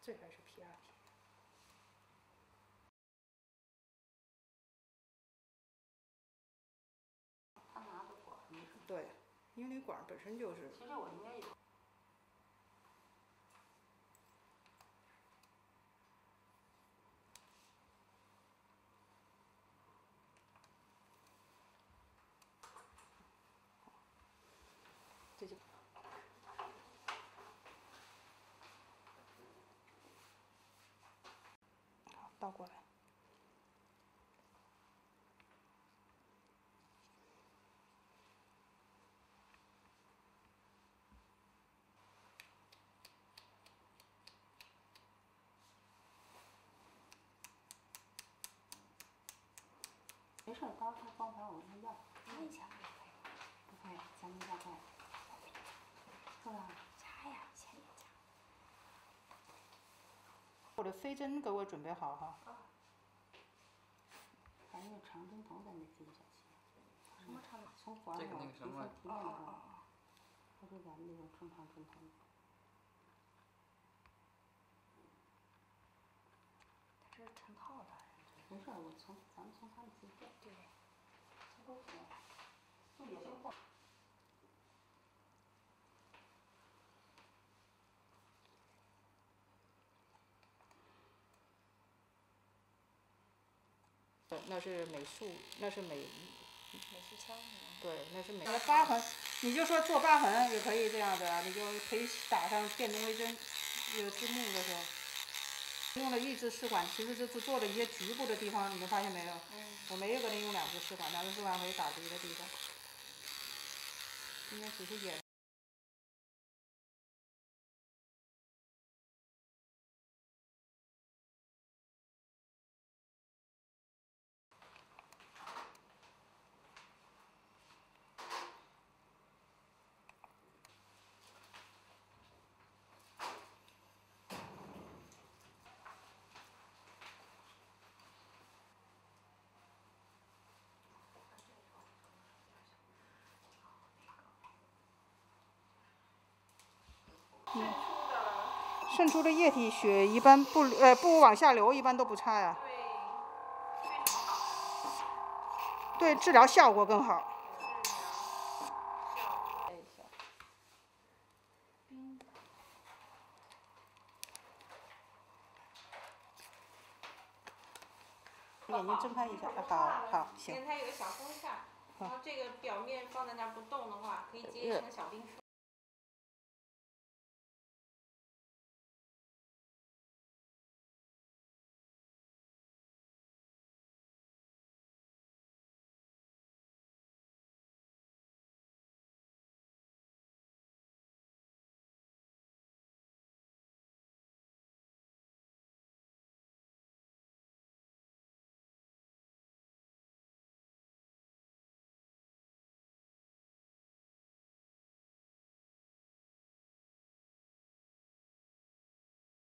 这还是 PRP。 他拿的管没什么。 对，因为那管本身就是。 其实我应该有。 这就。好，倒过来。 没事，到时候方法我们要加一下，不可以，咱们大概，是吧？加呀，先加。 我的飞针给我准备好哈。 还有长针头咱得记一下起。什么长针？从管往提前提炼的话，它就咱们那种正常针头。 它这是成套的。 没事，咱们从他们自己。对。这都行。就也行。 那是美术，那是美术枪是吗？ 对，那是美。疤痕，你就说做疤痕也可以这样的，你就可以打上电动微针，有字幕的时候。用了1支试管，其实就是做的一些局部的地方，你们发现没有？我没有给它用2支试管，2支试管可以打别的地方。今天只是演。渗出的液体血一般不往下流，一般都不差呀。对，治疗效果更好。眼睛睁开一下，好，行。 因为它有个小风扇，然后这个表面放在那儿不动的话，可以结成小冰霜。